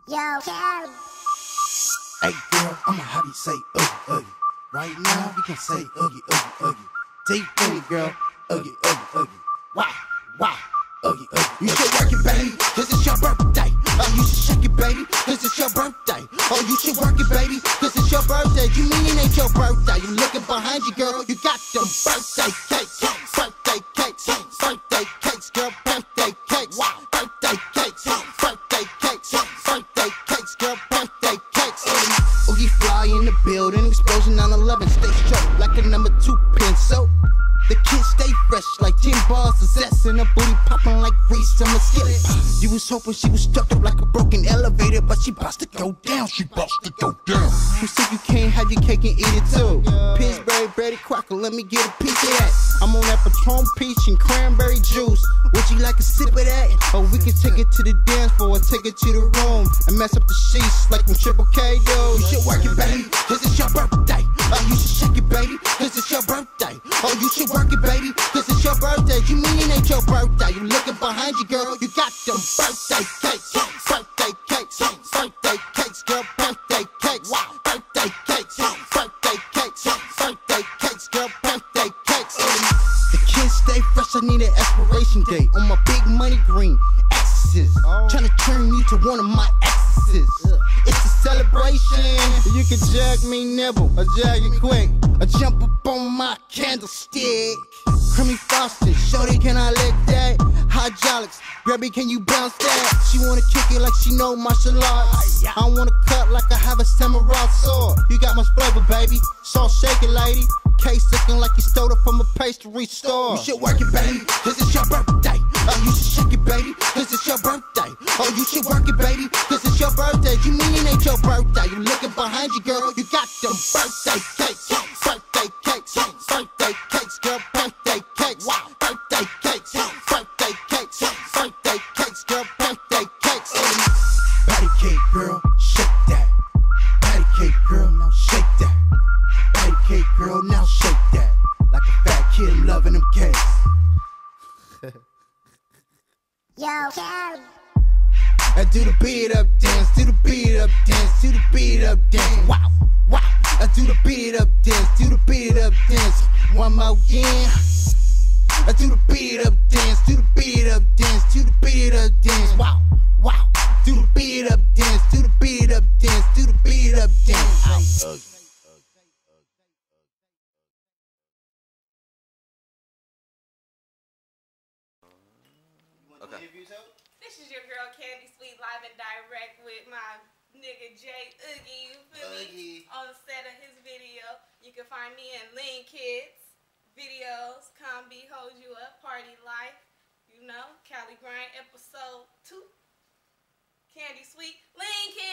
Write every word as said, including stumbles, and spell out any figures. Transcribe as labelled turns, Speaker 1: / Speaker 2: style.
Speaker 1: Yo, Cali.
Speaker 2: Hey girl, I'ma have you say ugly, ugly. Right now, we can say ugly, ugly, ugly. Take it, girl, ugly, ugly, ugly. Why, why, ugly, ugly. You should work it, baby, cause it's your birthday. Oh, you should shake it, baby, cause it's your birthday. Oh, you should work it, baby, cause it's your birthday. You mean it ain't your birthday? You looking behind you, girl, you got them birthday cakes, birthday cakes, birthday cakes, girl, birthday cakes, birthday cakes, birthday cakes, birthday cakes, girl, birthday cakes. Oogie fly in the building, explosion nine eleven, stay straight like a number two pin. So the kids stay fresh like ten bars of zest, and her booty popping like grease on the skillet. You was hoping she was stuck up like a broken elevator, but she bout to go down, she bout to go down. Who said you can't have your cake and eat it too? Pillsbury, Betty Crocker, let me get a piece of that. I'm on that Patron peach and cranberry juice. Would you like a sip of that? Or we can take it to the dance floor or take it to the room and mess up the sheets like when Triple K do. You should work it, baby, cause it's your birthday. Oh, you should shake it, baby, cause it's your birthday. Oh, you should work it, baby, cause it's your birthday. You mean it ain't your birthday? You looking behind you, girl, you got them birthday cakes, birthday cakes, birthday cakes, girl, birthday cakes, birthday cakes, birthday cakes, birthday cakes, girl, birthday cakes. The kids stay fresh, I need an expiration date on my big money green X's. Tryna turn you to one of my exes. It's a celebration. You can jag me nibble, or jag it quick, or jump up on my candlestick. Creamy frosting, shorty, can I lick that? Hydraulics, Grebby, can you bounce that? She wanna kick it like she know martial arts. I wanna cut like I have a samurai sword. You got much flavor, baby, so shake it, lady. Case looking like you stole it from a pastry store. You should work it, baby, cause it's your birthday. Oh, you should shake it, baby, cause it's your birthday. Oh, you should work it, baby, cause it's your birthday. You mean it ain't your birthday? You looking behind you, girl, you got them birthday cakes, birthday cakes, birthday cakes, girl, birthday cakes, birthday cakes, birthday cakes, birthday cakes, girl, birthday cakes. Patty cake, girl, shake that. Patty cake, girl, now shake that. Patty cake, girl, now shake that. Like a fat kid loving them cakes.
Speaker 1: Yo, Cali.
Speaker 2: I do the beat up dance, do the beat up dance, do the beat up dance. Wow, wow. I do the beat up dance, do the beat up dance. One more again. I do the beat up dance, do the beat up dance, do the beat up dance. Wow, wow. Do the beat up dance, do the beat up dance, do the beat up dance. I'm ugly.
Speaker 3: Okay. This is your girl Candy Sweet live and direct with my nigga Jay Oogie, you feel me? On the set of his video. You can find me in Lean Kids videos, Combi Hold You Up, Party Life, you know, Cali Grind episode two. Candy Sweet, Lean Kids.